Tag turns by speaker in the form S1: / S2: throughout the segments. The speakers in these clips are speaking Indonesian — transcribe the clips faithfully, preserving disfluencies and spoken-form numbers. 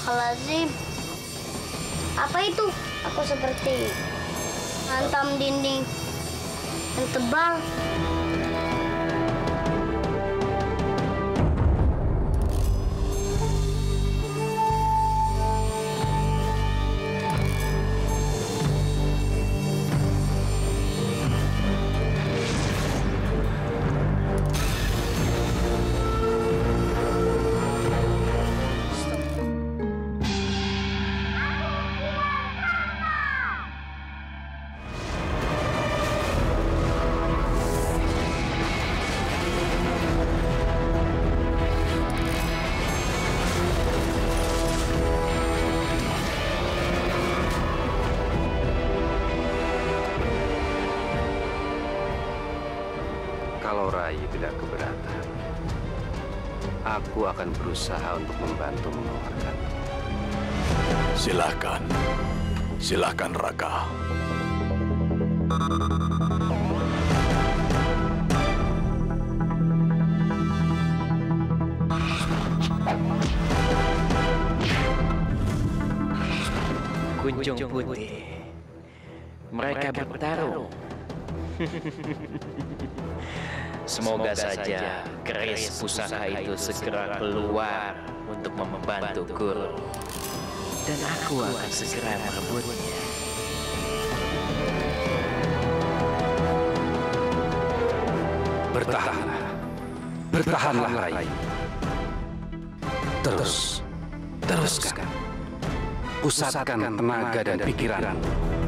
S1: Astagfirullahaladzim. Apa itu? Aku seperti hantam dinding yang tebal.
S2: Kalau Rai tidak keberatan, aku akan berusaha untuk membantu mengeluarkan.
S3: Silakan, silakan Raka.
S4: Kunjung Putih, mereka bertarung. Semoga saja keris pusaka itu segera keluar untuk membantu Guru, dan aku akan segera merebutnya.
S2: Bertahanlah, bertahanlah Rai. Terus, teruskan. Pusatkan tenaga dan pikiran.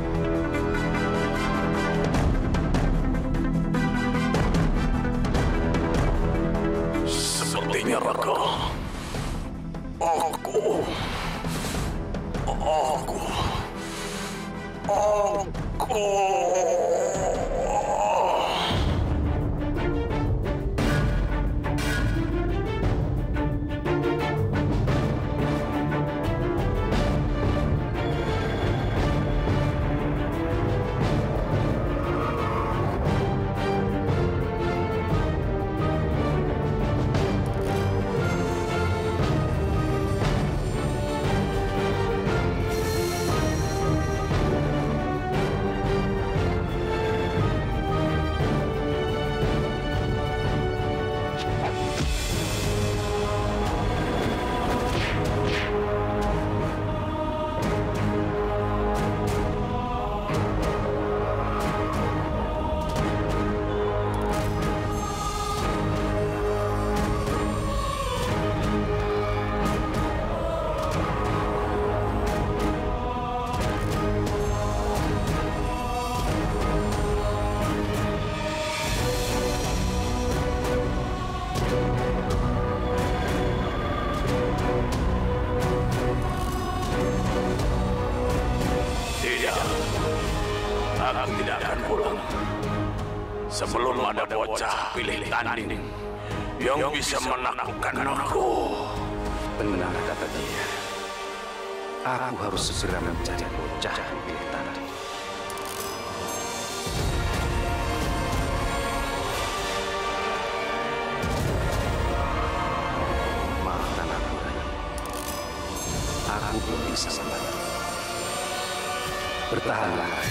S3: Sepertinya Raka, aku, aku, aku. Aku tidak akan pulang sebelum ada bocah pilih tanding yang bisa menaklukkan aku.
S2: Benar kata dia. Aku harus segera mencari bocah pilih tanding. Maafkan aku, Rai. Aku belum bisa membantu. Bertahanlah, Rai.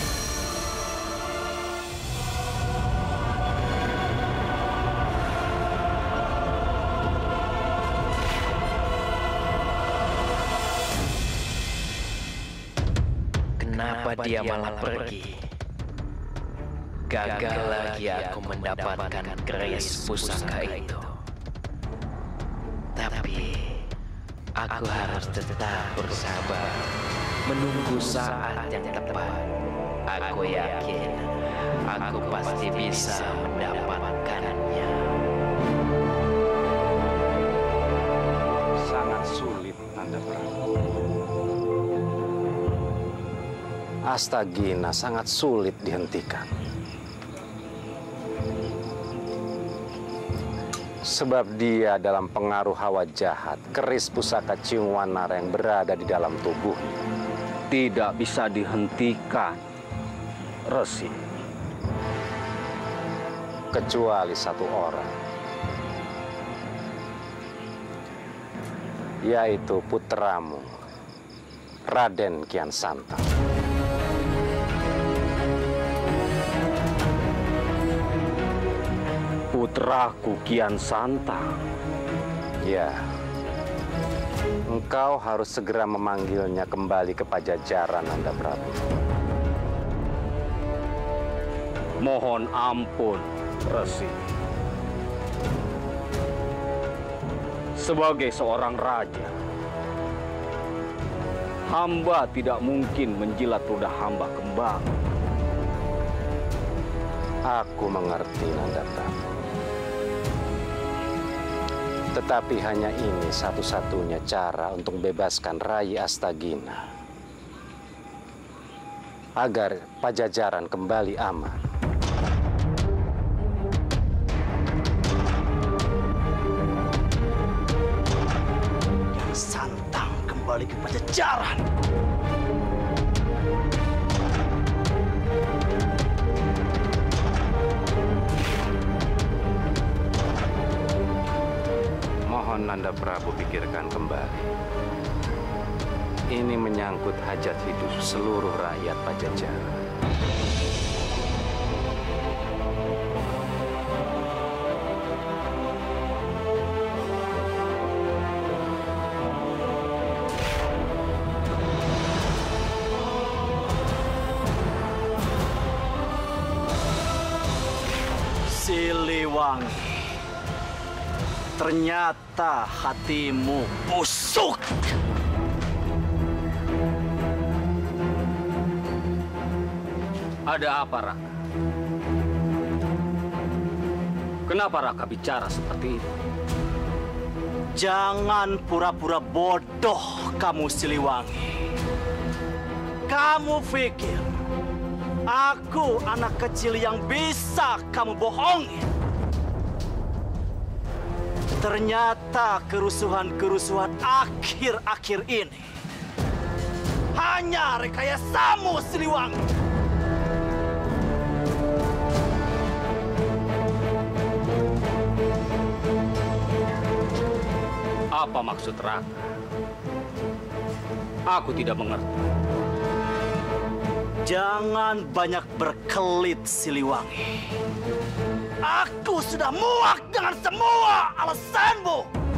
S4: Kenapa dia malah pergi? Gagal lagi aku mendapatkan keris pusaka itu. Tapi aku harus tetap bersabar, menunggu saat yang tepat. Aku yakin aku pasti bisa mendapatkannya.
S2: Sangat sulit, Nanda Prabu. Astagina sangat sulit dihentikan. Sebab dia dalam pengaruh hawa jahat, keris pusaka Ciumwanara yang berada di dalam tubuhnya. Tidak bisa dihentikan, Resi. Kecuali satu orang. yaitu putramu, Raden Kian Santang.
S5: Putraku Kian Santang?
S2: Ya, engkau harus segera memanggilnya kembali ke Pajajaran, Nanda Prabu.
S5: Mohon ampun, Resi. Sebagai seorang raja, hamba tidak mungkin menjilat ludah hamba kembali.
S2: Aku mengerti, Nanda Prabu. Tetapi hanya ini satu-satunya cara untuk membebaskan Rai Astagina. Agar Pajajaran kembali aman.
S6: Kian Santang kembali ke Pajajaran.
S2: Mohon Nanda Prabu pikirkan kembali. Ini menyangkut hajat hidup seluruh rakyat Pajajaran.
S6: Siliwangi, ternyata hatimu busuk.
S5: Ada apa, Raka? Kenapa Raka bicara seperti itu?
S6: Jangan pura-pura bodoh kamu, Siliwangi. Kamu pikir aku anak kecil yang bisa kamu bohongin? Ternyata kerusuhan-kerusuhan akhir-akhir ini hanya rekayasamu, Siliwangi.
S5: Apa maksud Raka? Aku tidak mengerti.
S6: Jangan banyak berkelit, Siliwangi. Aku sudah muak dengan semua alasanmu.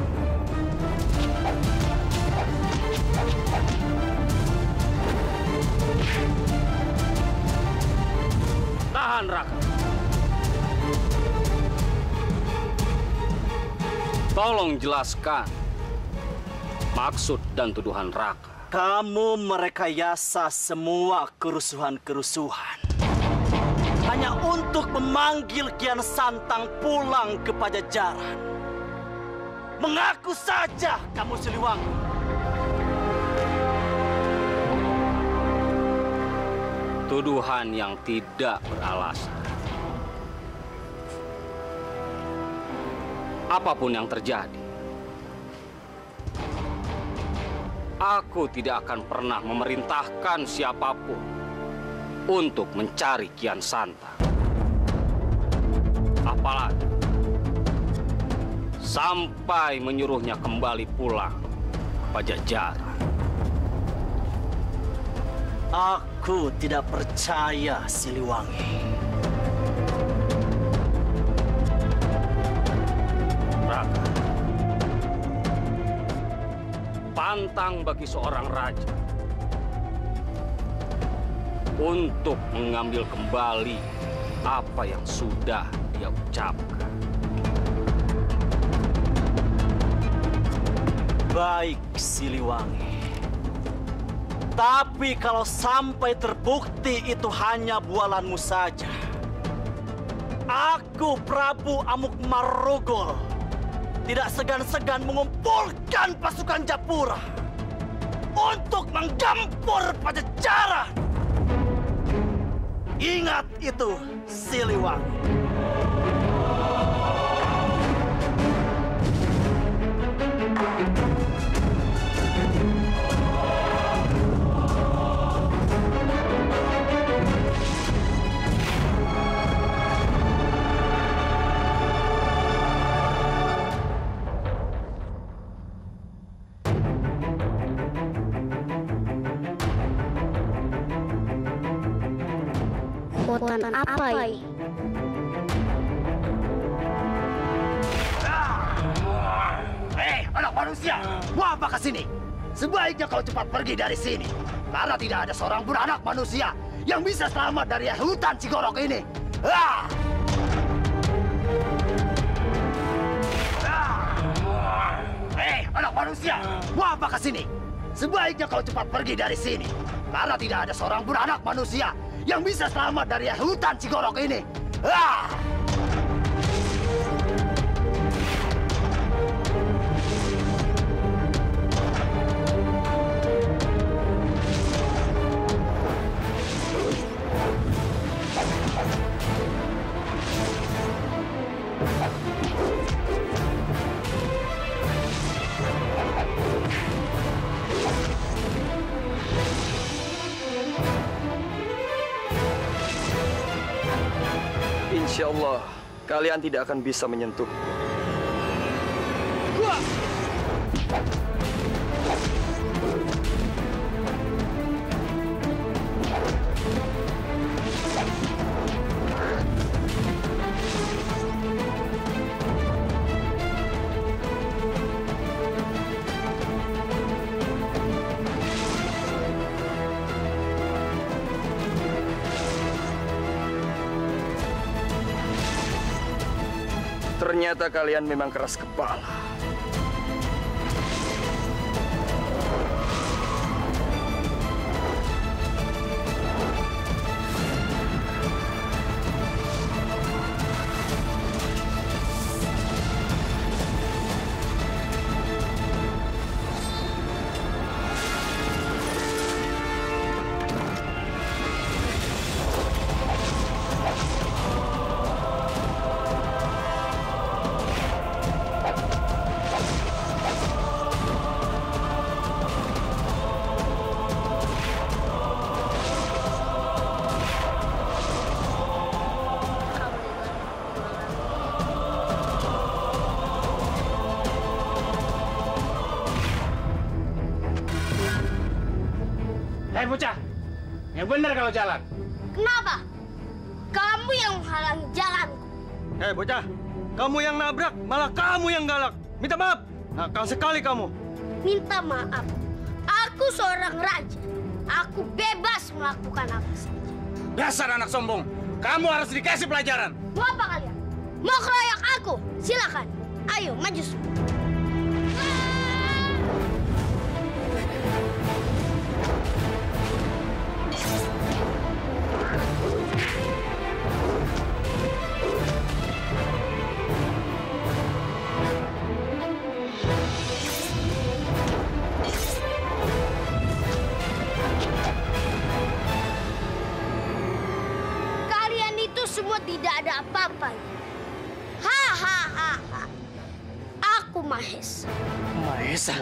S5: Tahan, Raka. Tolong jelaskan maksud dan tuduhan Raka.
S6: Kamu merekayasa semua kerusuhan-kerusuhan hanya untuk memanggil Kian Santang pulang ke Pajajaran. Mengaku saja kamu, Siliwangi.
S5: Tuduhan yang tidak beralasan. Apapun yang terjadi, aku tidak akan pernah memerintahkan siapapun untuk mencari Kian Santang. Apalagi sampai menyuruhnya kembali pulang ke Pajajaran.
S6: Aku tidak percaya, Siliwangi.
S5: Raka, pantang bagi seorang raja untuk mengambil kembali apa yang sudah dia ucapkan.
S6: Baik, Siliwangi. Tapi kalau sampai terbukti itu hanya bualanmu saja, aku, Prabu Amukmarugul, tidak segan-segan mengumpulkan pasukan Japura untuk menggempur Pajajaran. Ingat itu, Siliwangi.
S1: ketakutan apa ini?
S7: Hei, anak manusia, mau apa ke sini? Sebaiknya kau cepat pergi dari sini, karena tidak ada seorang pun anak manusia yang bisa selamat dari hutan Cigorok ini. Ah! Hei, anak manusia, mau apa ke sini? Sebaiknya kau cepat pergi dari sini, karena tidak ada seorang pun anak manusia yang bisa selamat dari hutan Cigorok ini. Ah!
S8: Insya Allah, kalian tidak akan bisa menyentuh. Ternyata kalian memang keras kepala.
S9: Hei bocah, yang benar kalau jalan.
S1: Kenapa? Kamu yang menghalangi jalanku.
S8: Hei bocah, kamu yang nabrak, malah kamu yang galak. Minta maaf, nakal sekali kamu.
S1: Minta maaf. Aku seorang raja. Aku bebas melakukan apa saja.
S9: Dasar anak sombong, kamu harus dikasih pelajaran.
S1: Mau apa kalian? Mau keroyok aku? Silakan. Ayo, maju. Semua tidak ada apa-apanya. Ha ha ha ha. Aku Mahesa.
S9: Mahesa.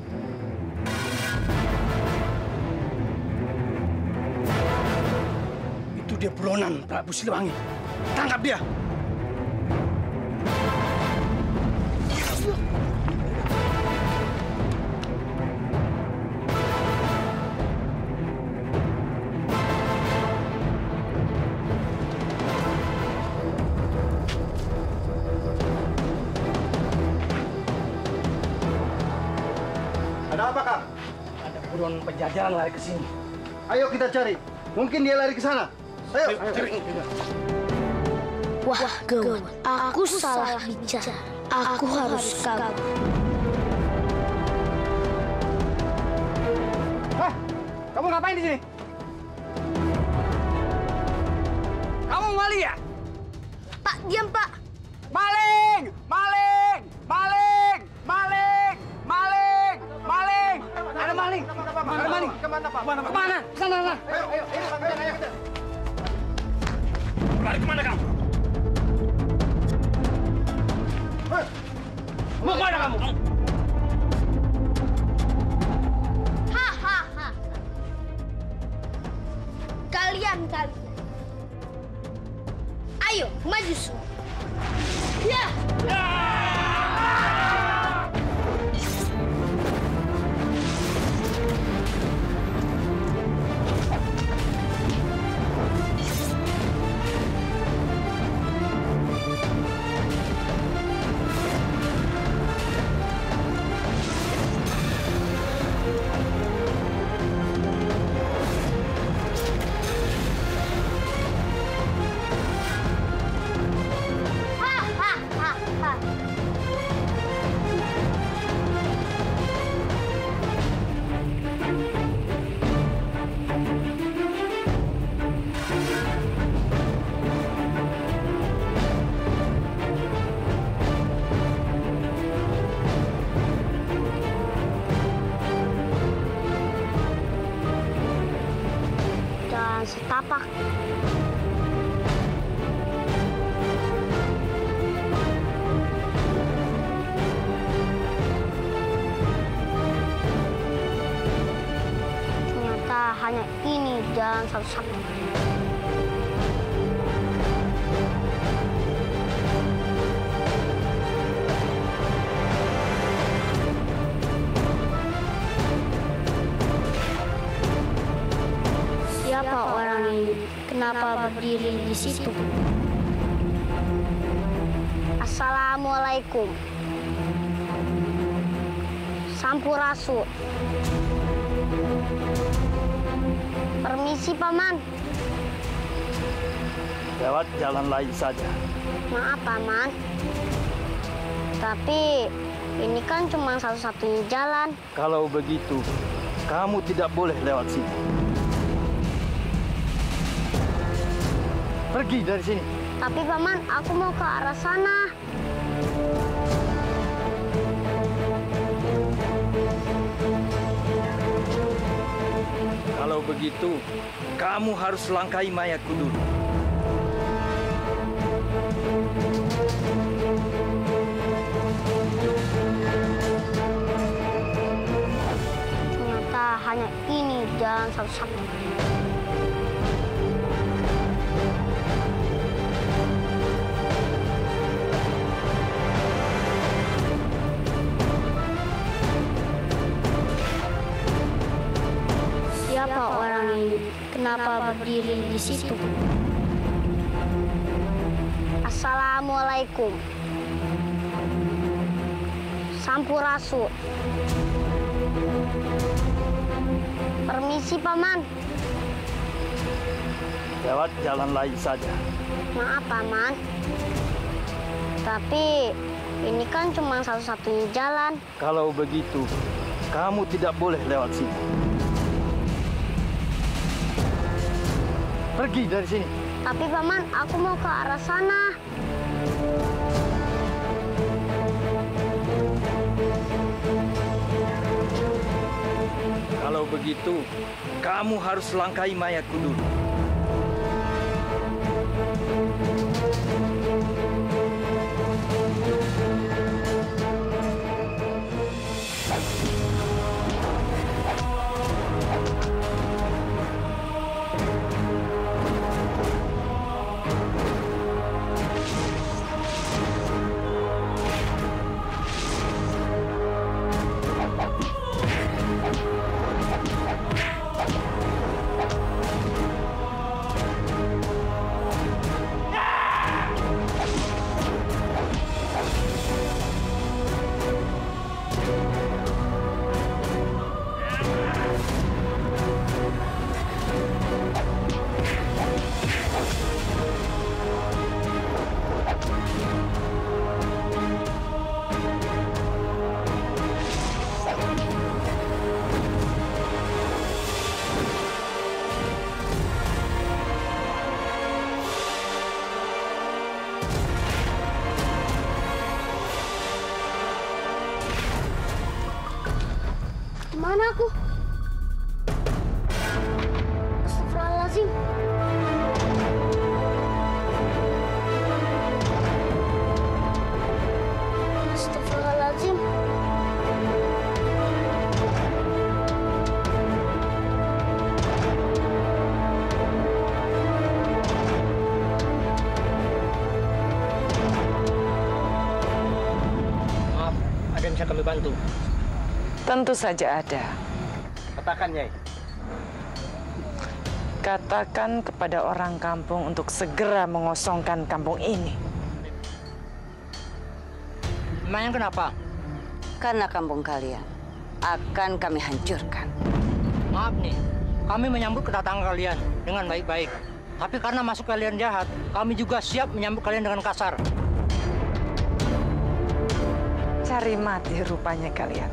S7: Itu dia buronan Prabu Siliwangi. Tangkap dia.
S9: Ada apa, Kang?
S7: Ada buron penjajahan lari ke sini. Ayo kita cari. Mungkin dia lari ke sana. Ayo, ayo cari.
S1: Wah, gawat. Aku salah bicara. Aku harus kabur.
S9: Hah? Kamu ngapain di sini? Kamu maling ya?
S1: Pak, diam, Pak.
S9: Maling! Maling! Maling! Maling! Maling! Maling! Ada maling! Ada maling! Kemana, Pak? Kemana? Kemana? Sana, sana! Ayo, ayo, ayo, ayo, ayo. Lari kemana kamu? Hei! Mau kemana kamu?
S1: Ha ha ha. Kalian kalian. Ayo, maju semua. Ya. hanya ini jalan satu-satunya. Siapa orang ini? Kenapa berdiri di situ? Assalamualaikum. Sampurasun. Permisi, Paman.
S7: Lewat jalan lain saja.
S1: Maaf, Paman. Tapi ini kan cuma satu-satunya jalan.
S7: Kalau begitu, kamu tidak boleh lewat sini. Pergi dari sini.
S1: Tapi, Paman, aku mau ke arah sana.
S8: Kalau begitu, kamu harus langkahi mayatku dulu.
S1: Ternyata hanya ini jalan satu-satunya. Siapa orang ini? Kenapa berdiri di situ? Assalamualaikum. Sampurasun. Permisi, Paman.
S7: Lewat jalan lain saja.
S1: Maaf, Paman. Tapi ini kan cuma satu-satunya jalan.
S7: Kalau begitu, kamu tidak boleh lewat sini. Pergi dari sini.
S1: Tapi, Paman, aku mau ke arah sana.
S8: Kalau begitu, kamu harus langkahi mayatku dulu.
S1: Mana aku? Astagfirullahaladzim. Astagfirullahaladzim.
S9: Maaf, ada yang bisa kami bantu?
S10: Tentu saja ada.
S9: Katakan, Nyai.
S10: Katakan kepada orang kampung untuk segera mengosongkan kampung ini.
S9: Emangnya kenapa?
S11: Karena kampung kalian akan kami hancurkan.
S9: Maaf nih, kami menyambut kedatangan kalian dengan baik-baik. Tapi karena masuk kalian jahat, kami juga siap menyambut kalian dengan kasar.
S10: Cari mati rupanya kalian.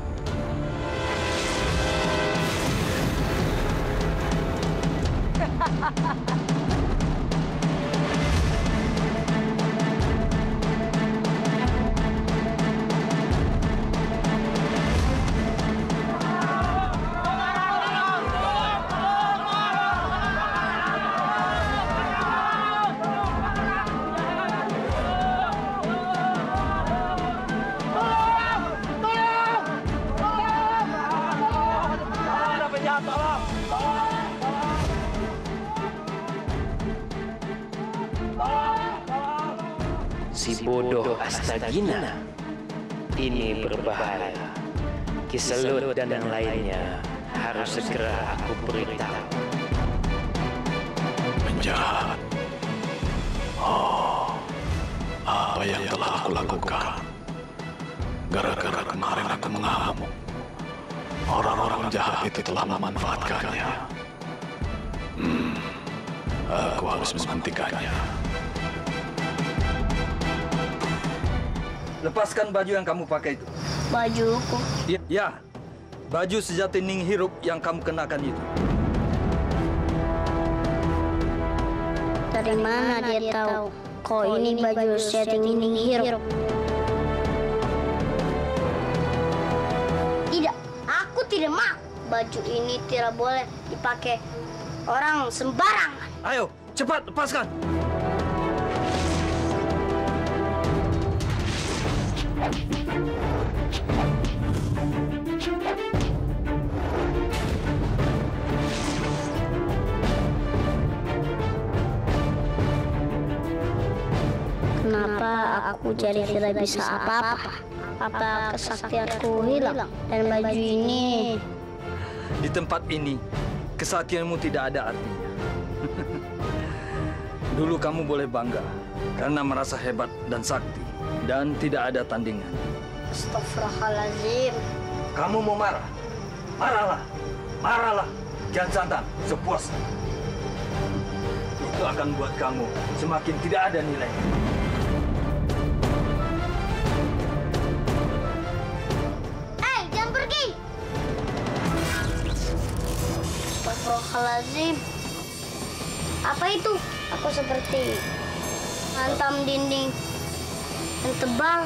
S7: Tolong! Tolong!
S4: si bodoh Astagina. Ini berbahaya. Kiselut dan yang lainnya harus segera aku beritahu.
S3: Penjahat. Oh, apa yang telah aku lakukan? Gara-gara kemarin aku mengamuk. Orang-orang jahat itu telah memanfaatkannya. Hmm, aku harus menghentikannya.
S8: Lepaskan baju yang kamu pakai itu.
S1: Bajuku?
S8: Ya, ya. Baju sejati Ning Hirup yang kamu kenakan itu.
S1: Dari mana dia tahu kalau ini baju sejati Ning Hirup? Tidak, aku tidak mau. Baju ini tidak boleh dipakai orang sembarangan.
S8: Ayo, cepat lepaskan.
S1: Kenapa aku jadi tidak bisa apa-apa? Apa kesaktianku hilang? Dan baju ini...
S8: Di tempat ini, kesaktianmu tidak ada artinya. Dulu kamu boleh bangga karena merasa hebat dan sakti. Dan tidak ada tandingan.
S1: Astagfirullahaladzim.
S8: Kamu mau marah? Marahlah. Marahlah. Kian Santang, sepuasnya. Itu akan buat kamu semakin tidak ada nilai.
S1: Eh, jangan pergi! Astagfirullahaladzim. Apa itu? Aku seperti hantam dinding yang tebal.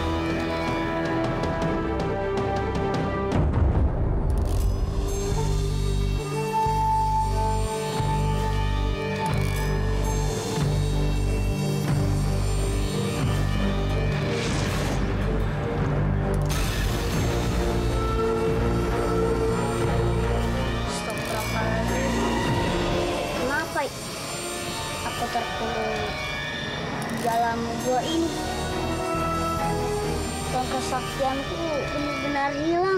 S1: Kenapa aku terkurung dalam gua ini? Dan kesaktianku benar-benar hilang.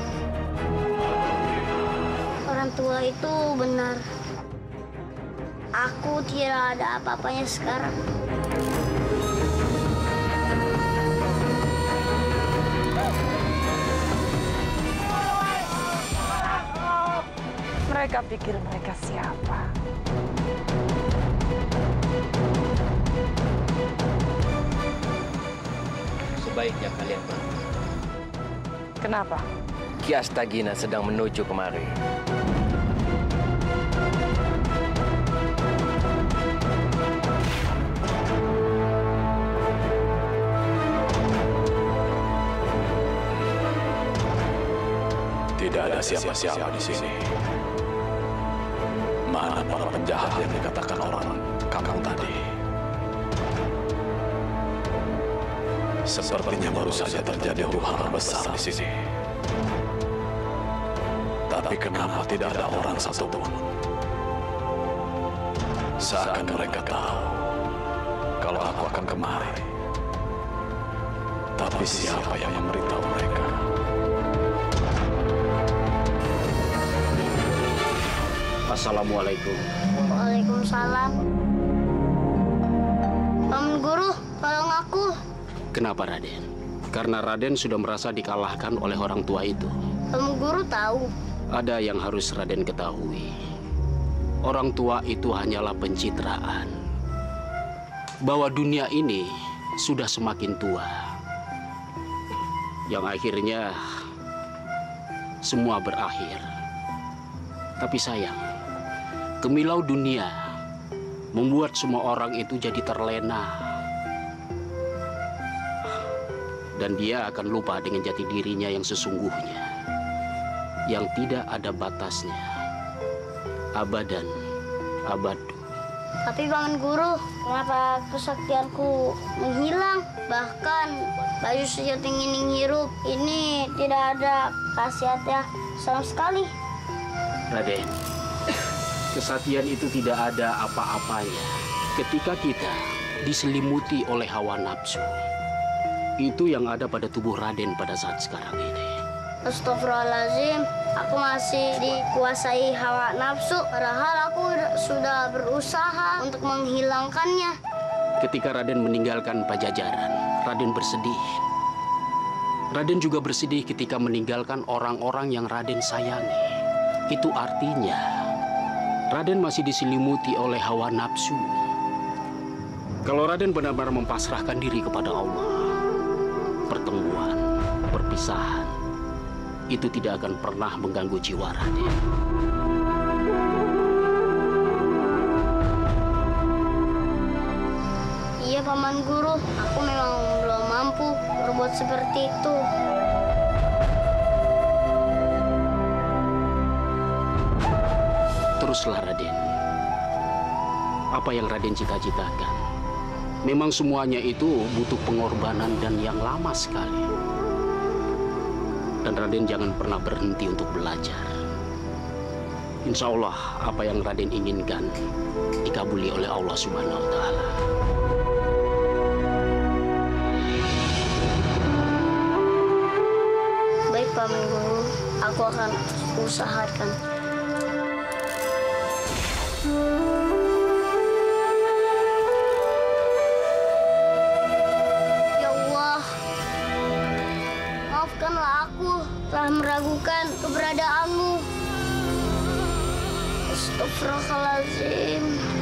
S1: Orang tua itu benar. Aku tidak ada apa-apanya sekarang.
S10: Mereka pikir mereka siapa?
S4: Sebaiknya kalian pergi.
S10: Kenapa?
S4: Ki Astagina sedang menuju kemari.
S3: Tidak ada siapa-siapa di sini. Mana para penjahat yang dikatakan orang kakang tadi? Sepertinya baru saja terjadi huru-hara besar di sini. Tapi kenapa tidak ada orang satupun? Seakan mereka tahu kalau aku akan kemari. Tapi siapa yang memberitahu mereka?
S2: Assalamualaikum.
S1: Waalaikumsalam. Paman Guru, tolong aku.
S12: Kenapa, Raden? Karena Raden sudah merasa dikalahkan oleh orang tua itu.
S1: Paman Guru tahu.
S12: Ada yang harus Raden ketahui. Orang tua itu hanyalah pencitraan. Bahwa dunia ini sudah semakin tua. Yang akhirnya semua berakhir. Tapi sayang, gemilau dunia membuat semua orang itu jadi terlena. Dan dia akan lupa dengan jati dirinya yang sesungguhnya. Yang tidak ada batasnya. Abadan, abadu.
S1: Tapi Paman Guru, kenapa kesaktianku menghilang? Bahkan baju sejati Ning Hirup ini tidak ada khasiatnya sama sekali.
S12: Raden, kesatian itu tidak ada apa-apanya ketika kita diselimuti oleh hawa nafsu. Itu yang ada pada tubuh Raden pada saat sekarang ini.
S1: Astagfirullahaladzim, aku masih dikuasai hawa nafsu, padahal aku sudah berusaha untuk menghilangkannya.
S12: Ketika Raden meninggalkan Pajajaran, Raden bersedih. Raden juga bersedih ketika meninggalkan orang-orang yang Raden sayangi. Itu artinya Raden masih diselimuti oleh hawa nafsu. Kalau Raden benar-benar mempasrahkan diri kepada Allah, pertemuan, perpisahan, itu tidak akan pernah mengganggu jiwa Raden.
S1: Iya, Paman Guru, aku memang belum mampu berbuat seperti itu.
S12: Teruslah Raden. Apa yang Raden cita-citakan, memang semuanya itu butuh pengorbanan dan yang lama sekali. Dan Raden jangan pernah berhenti untuk belajar. Insya Allah apa yang Raden inginkan dikabuli oleh Allah Subhanahu wa Ta'ala.
S1: Baik, Paman Guru, aku akan usahakan. Ya Allah, maafkanlah aku telah meragukan keberadaanmu. Astagfirullahaladzim.